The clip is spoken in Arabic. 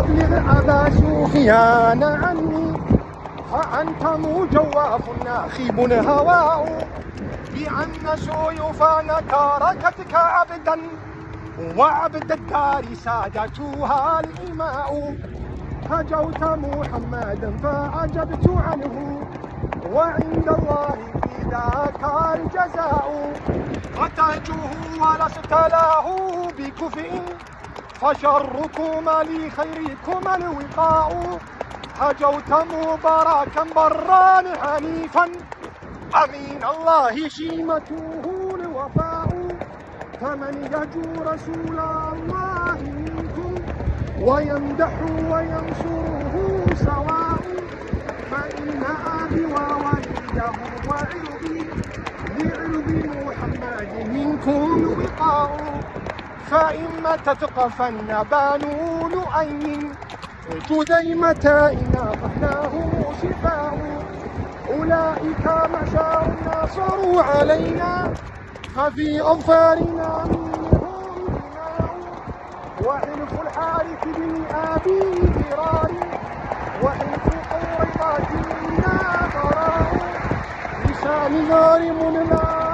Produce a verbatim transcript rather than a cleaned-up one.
أبلغ أبا سفيان عني فأنت مجوف ناخب هواء بأن سيوفان تركتك عبدا وعبد الدار سادتها الإماء. هجوت محمدا فعجبت عنه وعند الله في ذاك الجزاء. قتلته ولست له بكفء فشركما لخيركما الوقاء. هجوت مباركا برا حنيفا أمين الله شيمته الوفاء. فمن يجو رسول الله منكم ويمدح وينصره سواء. فإن أبي ووالده وعرضي لعرض محمد منكم وقاء. فإما تثقفن بانو لؤي جذيمة إن أخذناه شفاء. أولئك معشر ناصروا علينا ففي أظفارنا منهم دماء. وحلف الحارث بن أبي ذرار وحلف قريظة منا براء. لسان ظالم لا